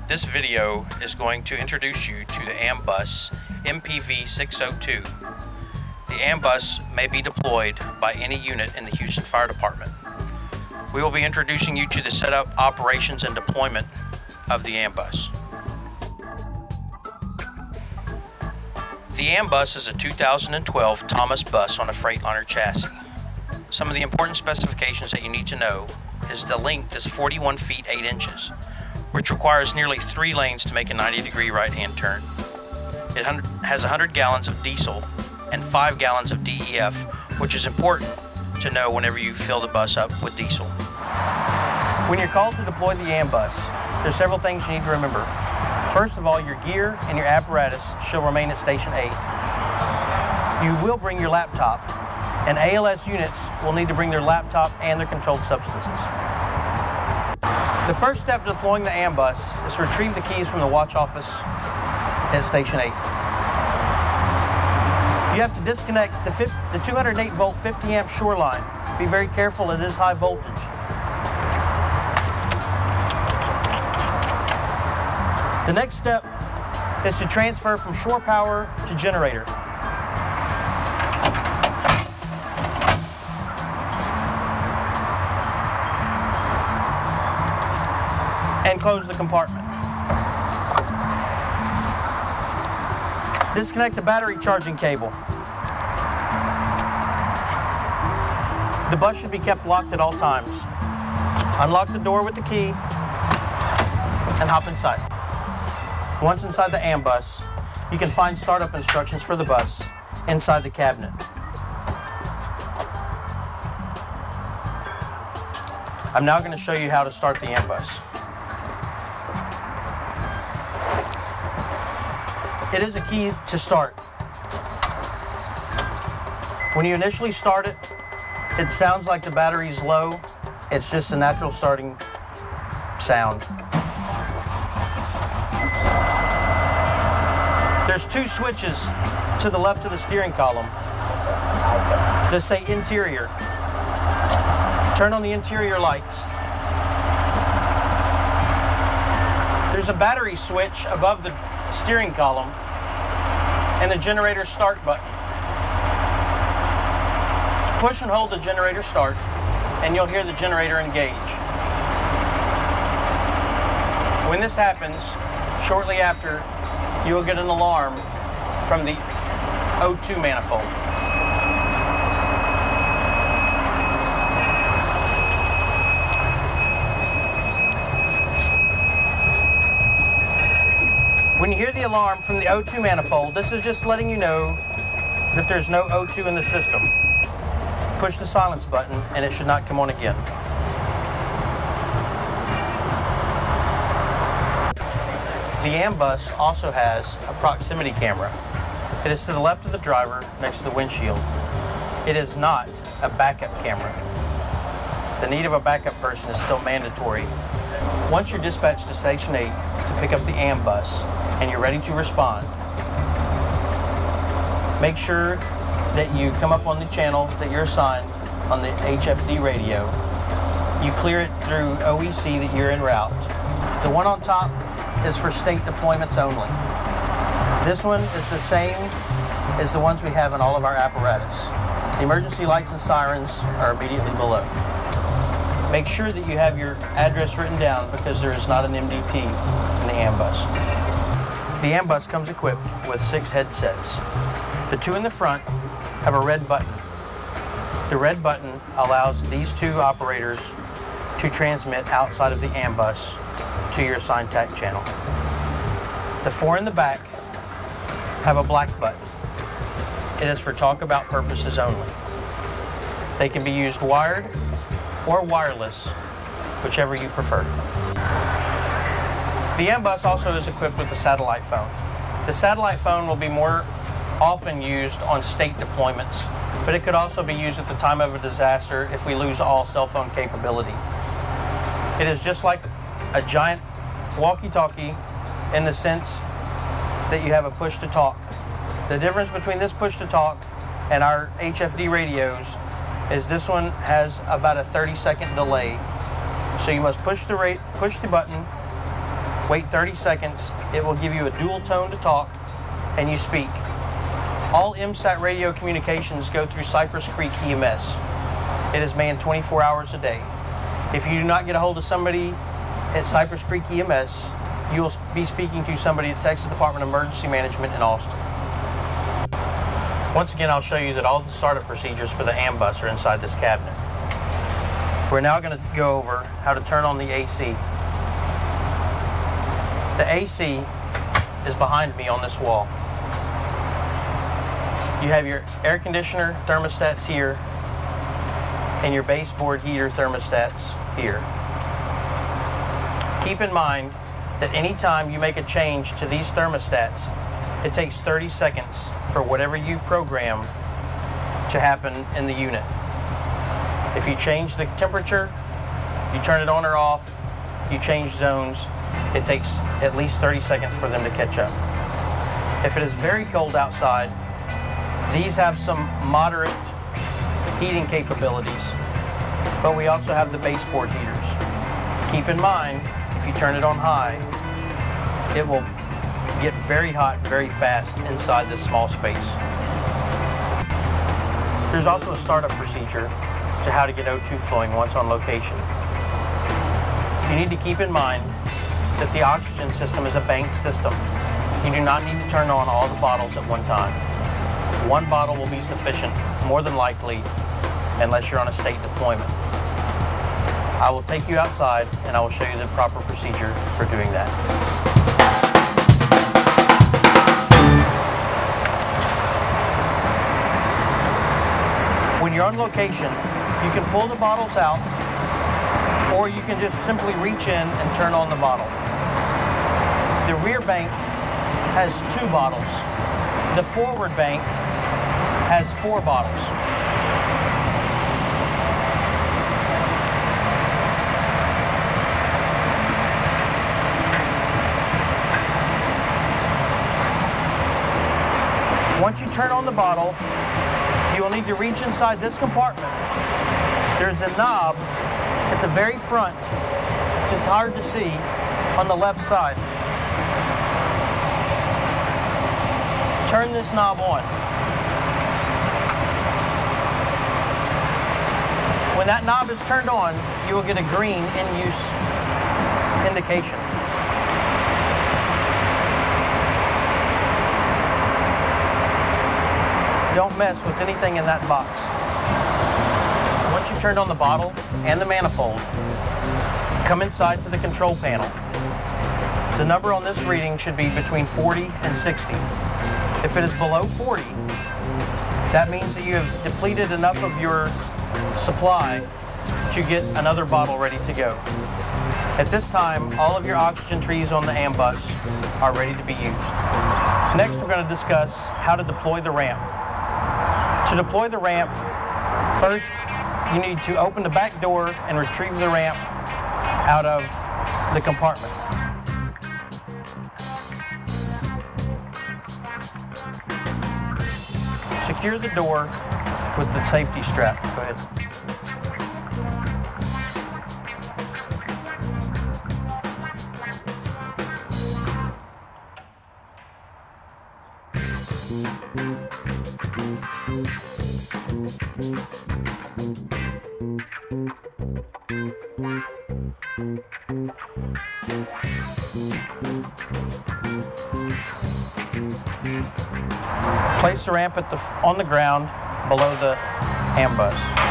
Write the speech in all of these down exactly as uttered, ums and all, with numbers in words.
This video is going to introduce you to the AMBUS M P V six oh two. The AMBUS may be deployed by any unit in the Houston Fire Department. We will be introducing you to the setup, operations, and deployment of the AMBUS. The AMBUS is a two thousand twelve Thomas bus on a Freightliner chassis. Some of the important specifications that you need to know is the length is forty-one feet eight inches, which requires nearly three lanes to make a ninety degree right-hand turn. It has one hundred gallons of diesel and five gallons of D E F, which is important to know whenever you fill the bus up with diesel. When you're called to deploy the AMBUS, there's several things you need to remember. First of all, your gear and your apparatus shall remain at Station eight. You will bring your laptop, and A L S units will need to bring their laptop and their controlled substances. The first step to deploying the AMBUS is to retrieve the keys from the watch office at Station eight. You have to disconnect the, the two hundred eight volt fifty amp shoreline. Be very careful, it is high voltage. The next step is to transfer from shore power to generator. And close the compartment. Disconnect the battery charging cable. The bus should be kept locked at all times. Unlock the door with the key and hop inside. Once inside the AMBUS, you can find startup instructions for the bus inside the cabinet. I'm now going to show you how to start the AMBUS. It is a key to start. When you initially start it, it sounds like the battery's low. It's just a natural starting sound. There's two switches to the left of the steering column that say interior. Turn on the interior lights. There's a battery switch above the steering column and the generator start button. Push and hold the generator start and you'll hear the generator engage. When this happens, shortly after, you will get an alarm from the O two manifold. When you hear the alarm from the O two manifold, this is just letting you know that there's no O two in the system. Push the silence button and it should not come on again. The AMBUS also has a proximity camera. It is to the left of the driver next to the windshield. It is not a backup camera. The need of a backup person is still mandatory. Once you're dispatched to Station eight to pick up the AMBUS and you're ready to respond, make sure that you come up on the channel that you're assigned on the H F D radio. You clear it through O E C that you're en route. The one on top is for state deployments only. This one is the same as the ones we have in all of our apparatus. The emergency lights and sirens are immediately below. Make sure that you have your address written down because there is not an M D T in the AMBUS. The AMBUS comes equipped with six headsets. The two in the front have a red button. The red button allows these two operators to transmit outside of the AMBUS to your assigned T A C channel. The four in the back have a black button. It is for talk about purposes only. They can be used wired or wireless, whichever you prefer. The AMBUS also is equipped with a satellite phone. The satellite phone will be more often used on state deployments, but it could also be used at the time of a disaster if we lose all cell phone capability. It is just like a giant walkie-talkie in the sense that you have a push-to-talk. The difference between this push-to-talk and our H F D radios is this one has about a thirty second delay. So you must push the, rate, push the button Wait thirty seconds. It will give you a dual tone to talk, and you speak. All M SAT radio communications go through Cypress Creek E M S. It is manned twenty-four hours a day. If you do not get a hold of somebody at Cypress Creek E M S, you will be speaking to somebody at Texas Department of Emergency Management in Austin. Once again, I'll show you that all the startup procedures for the AMBUS are inside this cabinet. We're now going to go over how to turn on the A C. The A C is behind me on this wall. You have your air conditioner thermostats here and your baseboard heater thermostats here. Keep in mind that anytime you make a change to these thermostats, it takes thirty seconds for whatever you program to happen in the unit. If you change the temperature, you turn it on or off, you change zones, it takes at least thirty seconds for them to catch up. If it is very cold outside, these have some moderate heating capabilities, but we also have the baseboard heaters. Keep in mind, if you turn it on high, it will get very hot very fast inside this small space. There's also a startup procedure to how to get O two flowing once on location. You need to keep in mind that the oxygen system is a banked system. You do not need to turn on all the bottles at one time. One bottle will be sufficient, more than likely, unless you're on a state deployment. I will take you outside and I will show you the proper procedure for doing that. When you're on location, you can pull the bottles out, or you can just simply reach in and turn on the bottle. The rear bank has two bottles. The forward bank has four bottles. Once you turn on the bottle, you will need to reach inside this compartment. There's a knob at the very front, it's hard to see, on the left side. Turn this knob on. When that knob is turned on, you will get a green in-use indication. Don't mess with anything in that box. Once you've turned on the bottle and the manifold, come inside to the control panel. The number on this reading should be between forty and sixty. If it is below forty, that means that you have depleted enough of your supply to get another bottle ready to go. At this time, all of your oxygen trees on the AMBUS are ready to be used. Next, we're going to discuss how to deploy the ramp. To deploy the ramp, first you need to open the back door and retrieve the ramp out of the compartment. Secure the door with the safety strap. Go ahead. Place the ramp at the, on the ground below the AMBUS.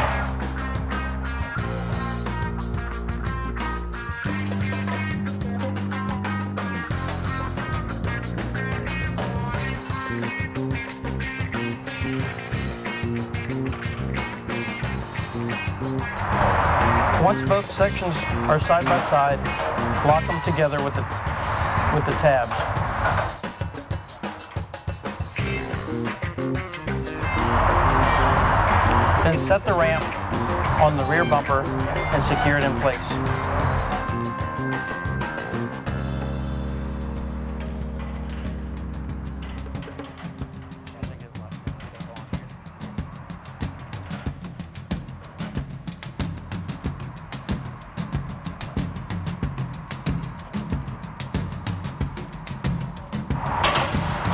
Once both sections are side by side, lock them together with the, with the tabs. Then set the ramp on the rear bumper and secure it in place.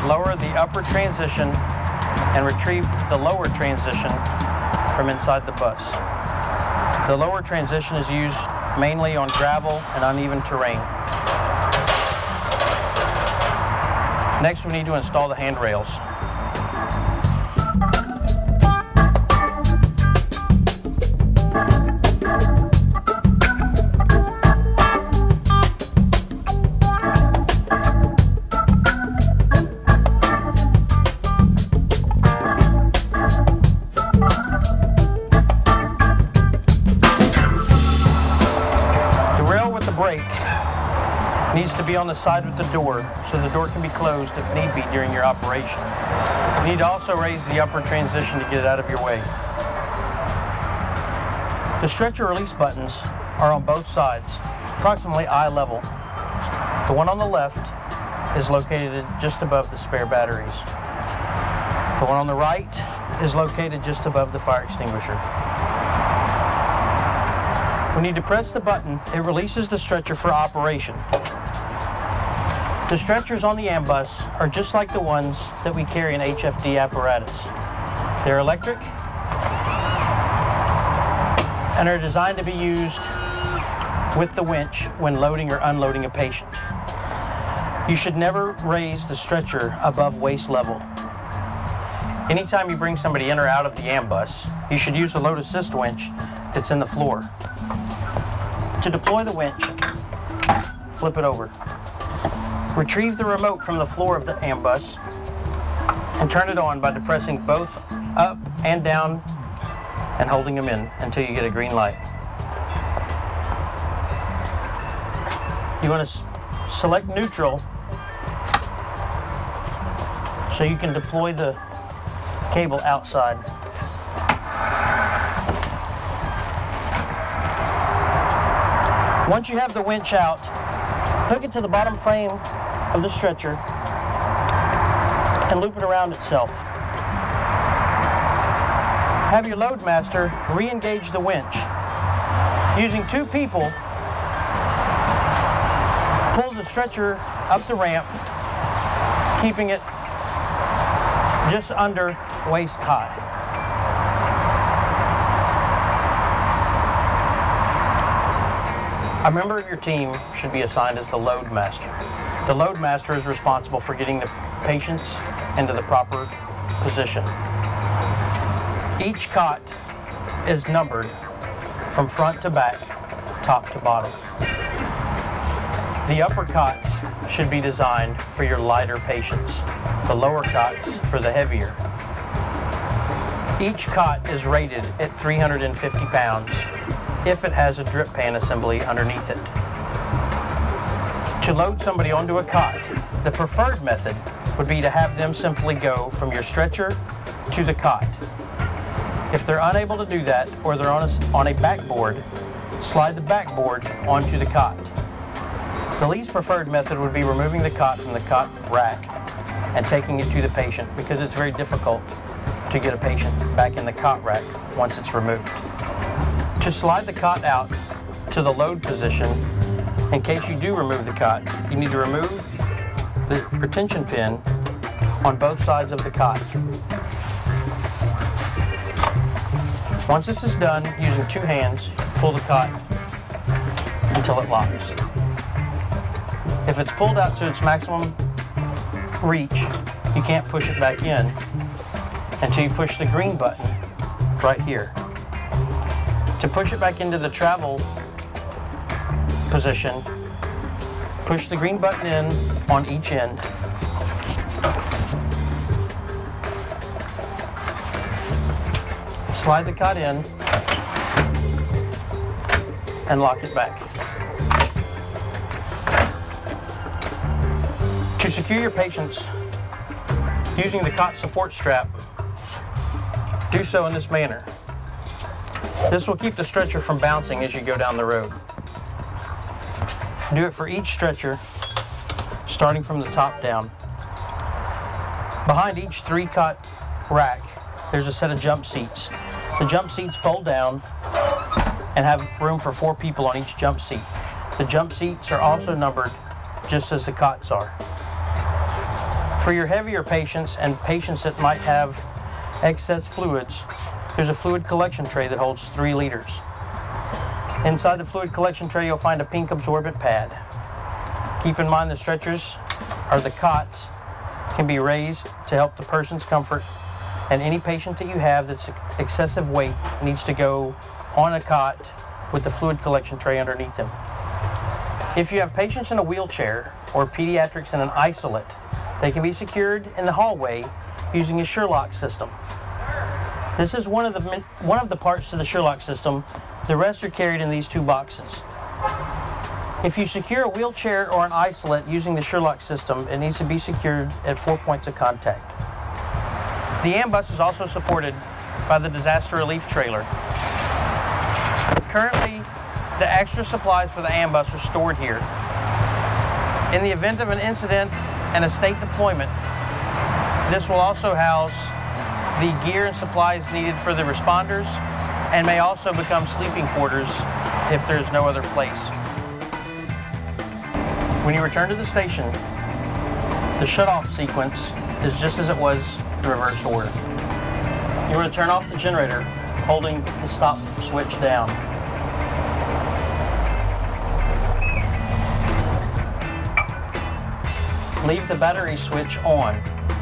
lower the upper transition and retrieve the lower transition from inside the bus. The lower transition is used mainly on gravel and uneven terrain. Next, we need to install the handrails. Needs to be on the side with the door, so the door can be closed if need be during your operation. You need to also raise the upper transition to get it out of your way. The stretcher release buttons are on both sides, approximately eye level. The one on the left is located just above the spare batteries. The one on the right is located just above the fire extinguisher. When you depress the button, it releases the stretcher for operation. The stretchers on the AMBUS are just like the ones that we carry in H F D apparatus. They're electric and are designed to be used with the winch when loading or unloading a patient. You should never raise the stretcher above waist level. Anytime you bring somebody in or out of the AMBUS, you should use the load assist winch that's in the floor. To deploy the winch, flip it over. Retrieve the remote from the floor of the AMBUS and turn it on by depressing both up and down and holding them in until you get a green light. You want to select neutral so you can deploy the cable outside. Once you have the winch out, hook it to the bottom frame of the stretcher and loop it around itself. Have your load master re-engage the winch. Using two people, pull the stretcher up the ramp, keeping it just under waist high. A member of your team should be assigned as the load master. The load master is responsible for getting the patients into the proper position. Each cot is numbered from front to back, top to bottom. The upper cots should be designed for your lighter patients, the lower cots for the heavier. Each cot is rated at three hundred fifty pounds if it has a drip pan assembly underneath it. To load somebody onto a cot, the preferred method would be to have them simply go from your stretcher to the cot. If they're unable to do that, or they're on a, on a backboard, slide the backboard onto the cot. The least preferred method would be removing the cot from the cot rack and taking it to the patient, because it's very difficult to get a patient back in the cot rack once it's removed. To slide the cot out to the load position, in case you do remove the cot, you need to remove the retention pin on both sides of the cot. Once this is done, using two hands, pull the cot until it locks. If it's pulled out to its maximum reach, you can't push it back in until you push the green button right here. To push it back into the travel position, push the green button in on each end. Slide the cot in and lock it back. To secure your patients using the cot support strap, do so in this manner. This will keep the stretcher from bouncing as you go down the road. Do it for each stretcher, starting from the top down. Behind each three cot rack, there's a set of jump seats. The jump seats fold down and have room for four people on each jump seat. The jump seats are also numbered just as the cots are. For your heavier patients and patients that might have excess fluids, there's a fluid collection tray that holds three liters. Inside the fluid collection tray, you'll find a pink absorbent pad. Keep in mind the stretchers or the cots can be raised to help the person's comfort, and any patient that you have that's excessive weight needs to go on a cot with the fluid collection tray underneath them. If you have patients in a wheelchair or pediatrics in an isolate, they can be secured in the hallway using a Sherlock system. This is one of the one of the parts to the Sherlock system. The rest are carried in these two boxes. If you secure a wheelchair or an isolate using the Sherlock system, it needs to be secured at four points of contact. The AMBUS is also supported by the disaster relief trailer. Currently, the extra supplies for the AMBUS are stored here. In the event of an incident and a state deployment, this will also house the gear and supplies needed for the responders, and may also become sleeping quarters if there's no other place. When you return to the station, the shut-off sequence is just as it was in reverse order. You want to turn off the generator, holding the stop switch down. Leave the battery switch on.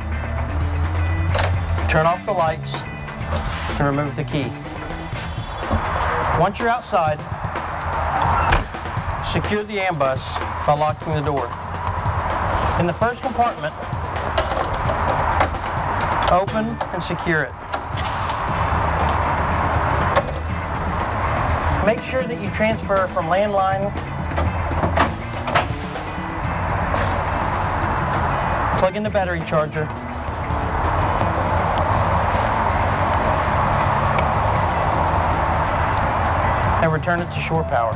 Turn off the lights and remove the key. Once you're outside, secure the AMBUS by locking the door. In the first compartment, open and secure it. Make sure that you transfer from landline, plug in the battery charger, and return it to shore power.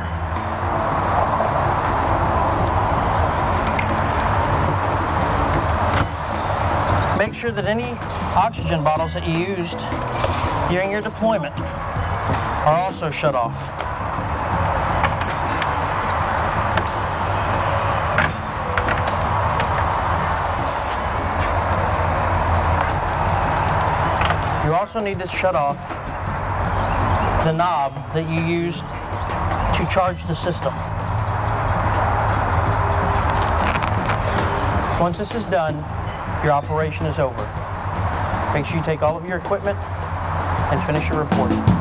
Make sure that any oxygen bottles that you used during your deployment are also shut off. You also need to shut off the knob that you used to charge the system. Once this is done, your operation is over. Make sure you take all of your equipment and finish your report.